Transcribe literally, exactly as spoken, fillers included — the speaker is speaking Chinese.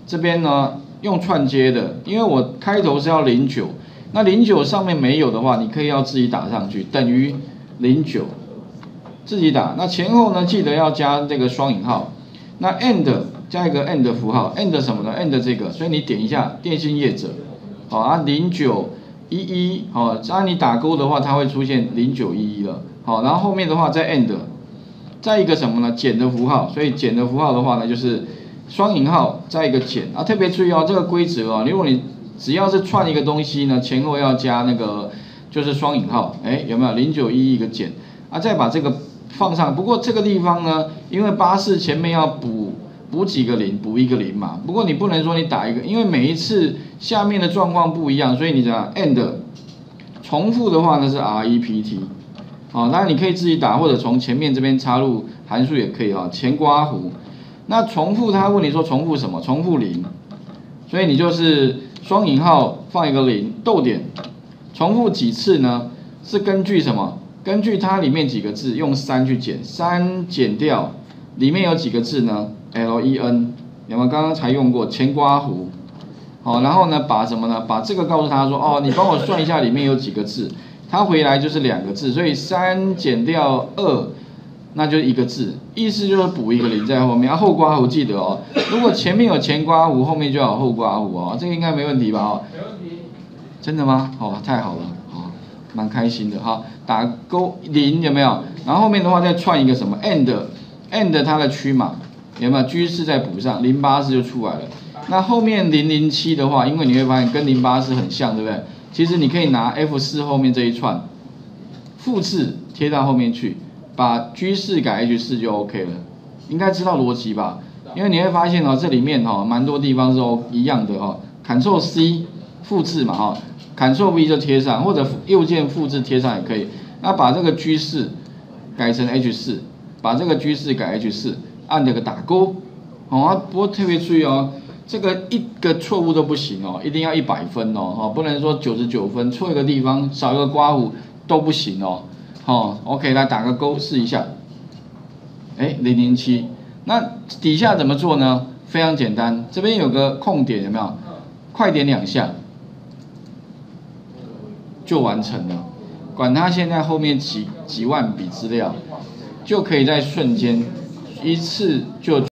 这边呢用串接的，因为我开头是要零九，那零九上面没有的话，你可以要自己打上去，等于零九，自己打。那前后呢，记得要加这个双引号。那 and 加一个 and 符号 ，and 什么呢 ？and 这个，所以你点一下电信业者，好啊，零九一一，好，只你打勾的话，它会出现零九一一了，好，然后后面的话再 and， 再一个什么呢？减的符号，所以减的符号的话呢，就是双引号再一个减啊，特别注意哦，这个规则哦，如果你只要是串一个东西呢，前后要加那个就是双引号，哎，有没有零九一一一个减啊？再把这个放上，不过这个地方呢，因为八四前面要补补几个零，补一个零嘛。不过你不能说你打一个，因为每一次下面的状况不一样，所以你讲 and 重复的话呢是 repeat， 好，那你可以自己打，或者从前面这边插入函数也可以啊，前刮弧。那重复他问你说重复什么？重复零，所以你就是双引号放一个零，逗点，重复几次呢？是根据什么？根据它里面几个字，用三去减，三减掉，里面有几个字呢 ？len 有没有？刚刚才用过前刮弧，好，然后呢，把什么呢？把这个告诉他说，哦，你帮我算一下里面有几个字，他回来就是两个字，所以三减掉二，那就是一个字，意思就是补一个零在后面。啊，后刮弧记得哦，如果前面有前刮弧，后面就要有后刮弧哦，这个应该没问题吧？哦，没问题。真的吗？哦，太好了。蛮开心的哈，打勾零有没有？然后后面的话再串一个什么 and and 它的区码有没有？居士再补上零八四就出来了。那后面零零七的话，因为你会发现跟零八四很像，对不对？其实你可以拿 F 四 后面这一串复制贴到后面去，把居士改 H 四就 OK 了。应该知道逻辑吧？因为你会发现哦，这里面哈蛮多地方是一样的哈 ，Ctrl C 复制嘛哈。Ctrl V 就贴上，或者右键复制贴上也可以。那把这个 G 四改成 H 四，把这个 G 四改 H 四，按这个打勾。哦，啊、不过特别注意哦，这个一个错误都不行哦，一定要一百分哦，哦，不能说九十九分，错一个地方少一个刮弧都不行哦。哦 ，OK， 来打个勾试一下。哎，零零七，那底下怎么做呢？非常简单，这边有个空点，有没有？快点两下。就完成了，管它现在后面几几万笔资料，就可以在瞬间一次就。